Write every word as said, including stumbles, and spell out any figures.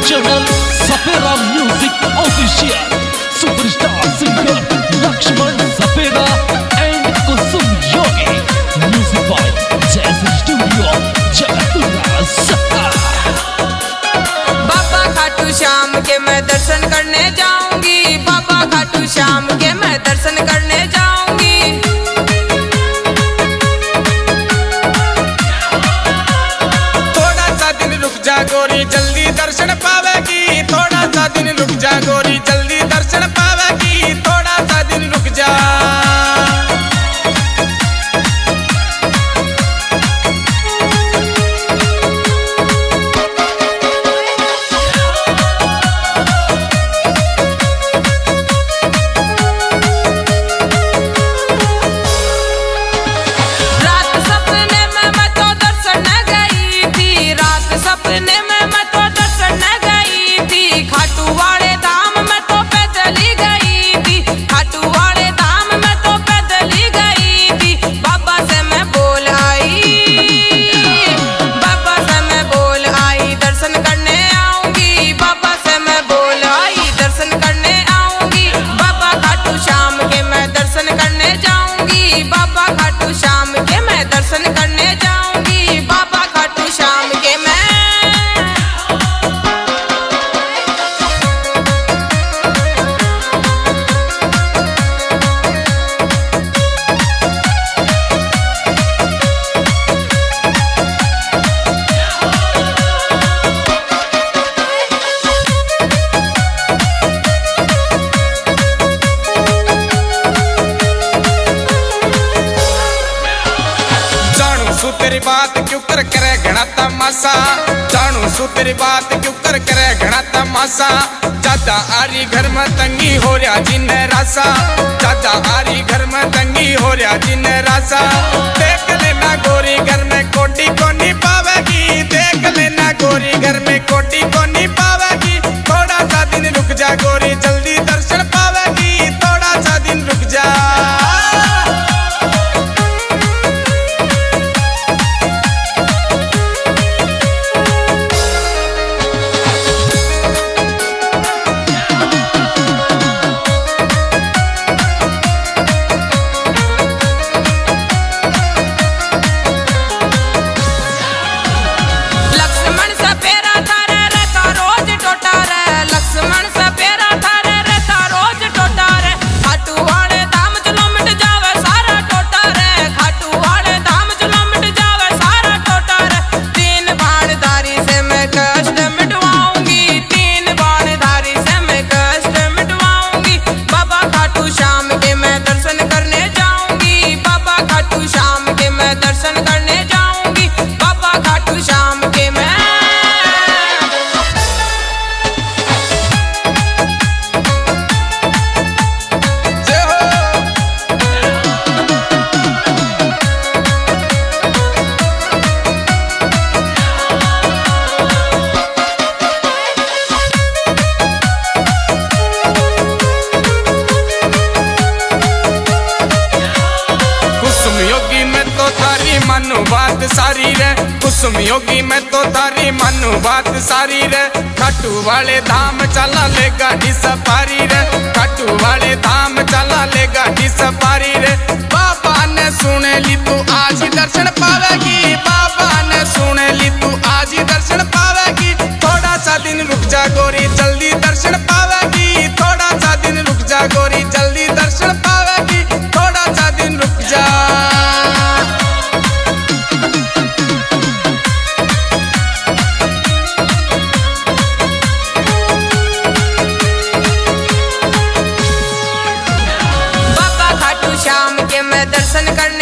Channel Sapera music official superstar singer Laxman Sapera and Kusum Yogi, music by jazz studio Jaipur. Baba Khatu Shyam के मैं दर्शन करने जाऊंगी, बाबा खाटू श्याम के मैं दर्शन करने जाऊंगी। थोड़ा सा दिन रुक जा गोरी जल्दी दर्शन पावेगी, थोड़ा सा दिन रुक जा गोरी जल्दी दर्शन पावेगी, थोड़ा सा दिन रुक जा। सपने में मैं तो दर्शन गई थी, खाटू वाले धाम में तो पैदल ही गई थी, खाटू वाले धाम में तो पैदल ही गई थी। बाबा से मैं बोल आई, बाबा से मैं बोल आई दर्शन करने आऊंगी, बाबा से मैं बोल आई दर्शन करने आऊंगी। बाबा खाटू श्याम के मैं दर्शन करने जाऊंगी, बाबा खाटू श्याम के मैं दर्शन करने जाऊंगी, बाबा खाटू श्याम के मैं। तेरी बात क्यों कर करे घना तमाशा, जानू सु तेरी बात क्यों कर करे घना तमाशा। चाचा आरी घर में तंगी हो रहा जिन रासा, चाचा आरी घर में तंगी हो रहा जिन रासा। देख लेना गोरी घर में कोटी को नहीं पावेगी, देख लेना गोरी घर में कोटी को नहीं पावेगी। थोड़ा सा दिन रुक जा गोरी जल्दी दर्शन पावेगी, थोड़ा सा दिन रुक जा। मनु बात सारी रे, कुसुम योगी में तो तारी मनु बात सारी रे। खाटू वाले धाम चला ले गाड़ी सफारी रे, खाटू वाले धाम चला ले गाड़ी सफारी रे। बाबा ने सुने ली तू आज ही दर्शन पावेगी, बाबा ने सुने ली तू आज ही दर्शन पावेगी। थोड़ा सा दिन रुक जा गोरी जल्दी दर्शन पावेगी, थोड़ा सा दिन रुक जा गोरी जल्दी दर्शन पावेगी, थोड़ा सा दिन रुक जा। दर्शन करने